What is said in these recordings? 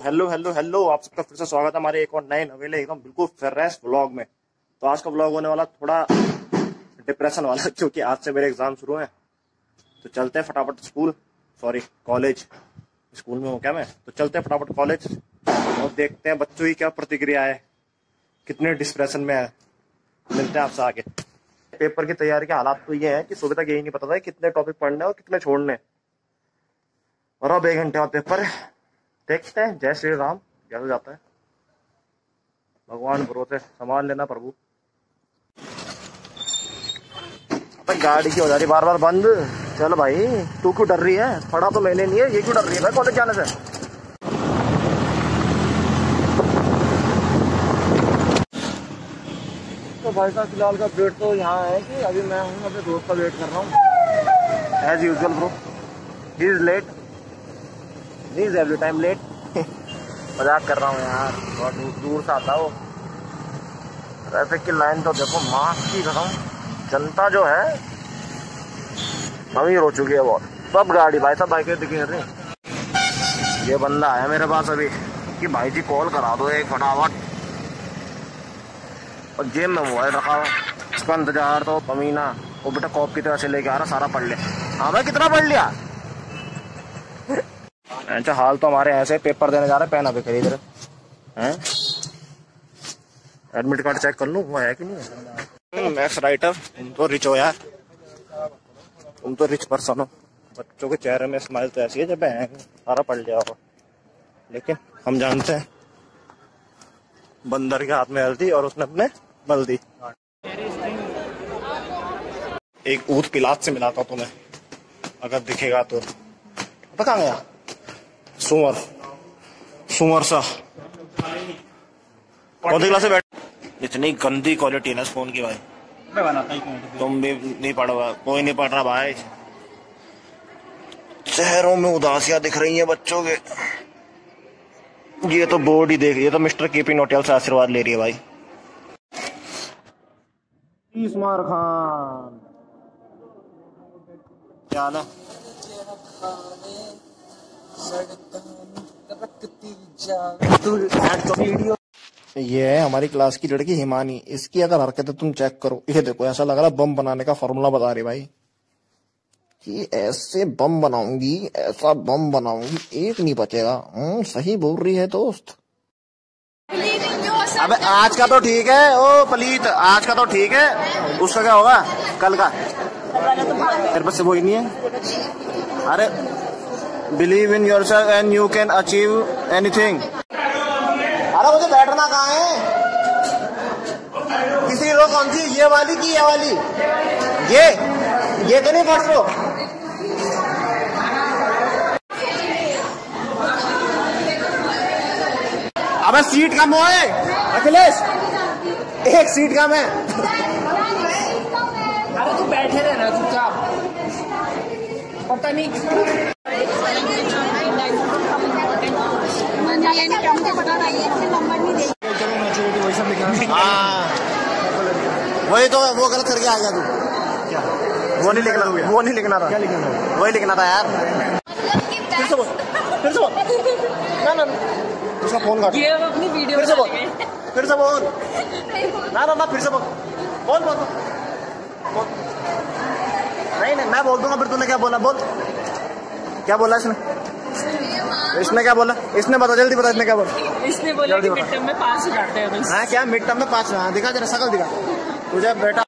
Hello hello hello, आप सबका फिर से स्वागत है हमारे एक और नए नवेले एकदम बिल्कुल फ्रेश व्लॉग में। तो आज का व्लॉग होने वाला थोड़ा डिप्रेशन वाला, क्योंकि आज से मेरे एग्जाम शुरू हैं। तो चलते हैं फटाफट कॉलेज। स्कूल में हूँ क्या मैं? तो चलते हैं फटाफट कॉलेज और देखते हैं बच्चों की क्या प्रतिक्रिया है, कितने डिप्रेशन में है। मिलते हैं आपसे आगे। पेपर की तैयारी के हालात तो ये है कि सुबह तक यही नहीं पता था कितने टॉपिक पढ़ने और कितने छोड़ने, और अब 1 घंटे बाद पेपर। देखते हैं, जय श्री राम, कैसे जाता है। भगवान भरोसे, संभाल लेना प्रभु। अबे गाड़ी की हो जा रही बार बार बंद। चल भाई, तू क्यों डर रही है? पढ़ा तो मैंने नहीं है, ये क्यों डर रही है भाई कॉलेज जाने से? तो भाई साहब फिलहाल का वेट तो यहाँ है कि अभी मैं हूँ अपने दोस्त का वेट कर रहा हूँ as usual bro. He is late, he is every time late. मजाक कर रहा हूँ यार, बहुत दूर से आता हो। ट्रैफिक की लाइन तो देखो, मास्क की कसम, जनता जो है अमीर हो चुकी है बहुत। सब गाड़ी भाई साहब, बाइकें दिखी रही। ये बंदा आया मेरे पास अभी कि भाई जी कॉल करा दो एक फटाफट, और जेब में मोबाइल रखा हुआ। इसका इंतजार तो कमीना। वो बेटा कॉपी तरह से लेके आ रहा, सारा पढ़ ले। हाँ भाई, कितना पढ़ लिया? अच्छा, हाल तो हमारे ऐसे पेपर देने जा रहे, पेन अभी खरीद रहे हैं। एडमिट कार्ड चेक कर लूँ वो है कि नहीं है। मैथ्स राइटर, तुम तो रिच हो यार, तुम तो रिच पर्सन हो। बच्चों के चेहरे में स्माइल तो ऐसी है जब सारा पढ़ लिया होगा। लेकिन हम जानते हैं बंदर के हाथ में हल्दी और उसने अपने बल दी। एक ऊँट पिलात से मिलाता तुम्हें, अगर दिखेगा तो। पता कहाँ गया? सुअर सा कौन सी क्लास से बैठ। इतनी गंदी क्वालिटी है ना इस फोन की भाई। मैं बनाता ही तुम भी नहीं पढ़ रहा, कोई नहीं पढ़ रहा भाई। चेहरों में उदासियां दिख रही हैं बच्चों के। ये तो बोर्ड ही देख, ये तो मिस्टर केपी नोटियाल से आशीर्वाद ले रही है भाई। इसमार खान क्या ना, ये है हमारी क्लास की लड़की हिमानी। इसकी अगर हरकतें तुम चेक करो, ये देखो, ऐसा लग रहा है बम बनाने का फॉर्मूला बता रही भाई कि ऐसे बम बनाऊंगी, ऐसा बम बनाऊंगी, एक नहीं बचेगा। सही बोल रही है दोस्त। अबे आज का तो ठीक है ओ पलीत, आज का तो ठीक है, उसका क्या होगा कल का? मेरे पास से वो ही नहीं है। अरे believe in yourself and you can achieve anything. अरे मुझे बैठना कहाँ है? किसी रो कौन सी, ये वाली की ये वाली? ये तो नहीं फर्स्ट रो। अबे सीट कम है अखिलेश, एक सीट कम है। अरे तू बैठे रहना चुपचाप, पता नहीं। हाँ वही तो, वो गलत करके आ गया तू। क्या वो नहीं लिखना, वो नहीं लिखना था। क्या लिखना था? वही लिखना था यार। फिर से बोल, फिर से बोल। ना उसका फोन काट। ये अपनी वीडियो फिर से बोल, फिर से बोल। ना फिर से बोल, बोल। नहीं मैं बोल दूंगा, फिर तूने क्या बोला? बोल, क्या बोला इसने क्या बोला? इसने बता, जल्दी बता, इसने क्या बोला? इसने बोला कि मिड टर्म में पास हो जाते हैं। हाँ क्या मिड टर्म में पास? हाँ दिखा जरा शकल दिखा तुझे बेटा।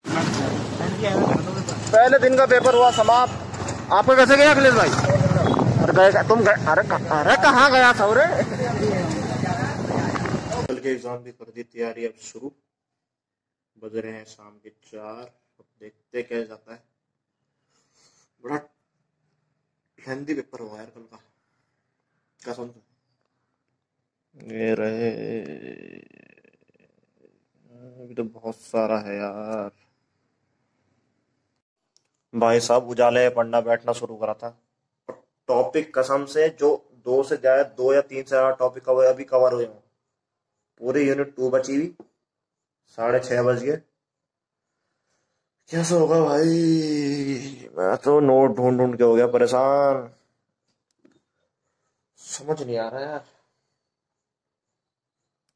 पहले दिन का पेपर हुआ समाप्त। आपको कैसे गया अखिलेश भाई? अरे गए तुम गए? अरे कहाँ गया था? कल के एग्जाम की कर दी तैयारी, अब शुरू। बज रहे हैं शाम के 4। अब देखते क्या जाता है। बड़ा हिंदी पेपर हुआ यार कल का, कसम से। ये रहे, अभी तो बहुत सारा है यार भाई साहब। उजाले पढ़ना बैठना शुरू करा था, टॉपिक कसम से जो 2 या 3 से ज्यादा टॉपिक अभी कवर हुए हैं। पूरी यूनिट 2 बची हुई, 6:30 बज गए। कैसे होगा भाई? मैं तो नोट ढूंढ के हो गया परेशान, समझ नहीं आ रहा यार।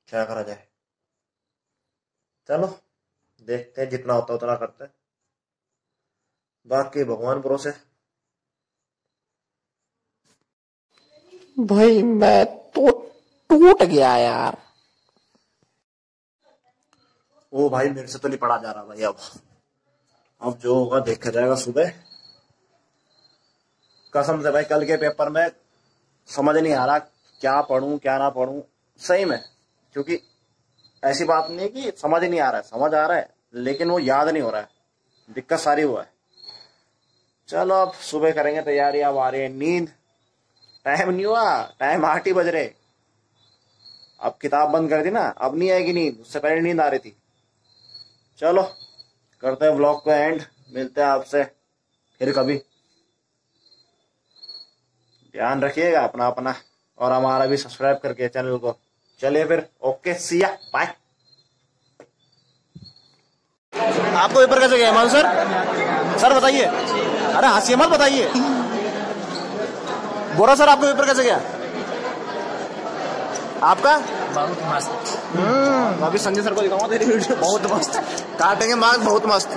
क्या करा जाए। चलो देखते हैं, जितना होता उतना करते हैं, बाकी भगवान भरोसे। भाई मैं तो टूट गया यार। ओ भाई मेरे से तो नहीं पढ़ा जा रहा भाई। अब जो होगा देखा जाएगा सुबह। कसम से भाई कल के पेपर में समझ नहीं आ रहा क्या पढूं क्या ना पढूं सही में, क्योंकि ऐसी बात नहीं है कि समझ नहीं आ रहा है, समझ आ रहा है लेकिन वो याद नहीं हो रहा है। दिक्कत सारी हुआ है। चलो अब सुबह करेंगे तैयारी। अब आ रही है नींद। टाइम नहीं हुआ, टाइम 8 ही बज रहे। अब किताब बंद कर दी ना, अब नहीं आएगी नींद, उससे पहले नींद आ रही थी। चलो करते हैं व्लॉग को एंड, मिलते हैं आपसे फिर कभी। ध्यान रखिएगा अपना अपना, और हमारा भी सब्सक्राइब करके चैनल को। चलिए फिर, ओके सी या बाय। आपको पेपर कैसे गया हिमांशु सर? सर बताइए। अरे हंसिए मत, बताइए। बोरा सर आपको पेपर कैसे गया? आपका? बहुत मस्त। अभी संजय सर को दिखाऊंगा तेरी वीडियो, बहुत मस्त काटेंगे मार्क्स, बहुत मस्त।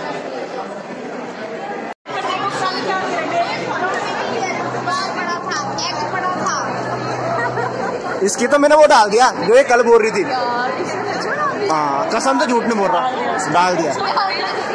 इसकी तो मैंने वो डाल दिया जो ये कल बोल रही थी। हाँ कसम से झूठ नहीं बोल रहा, डाल दिया।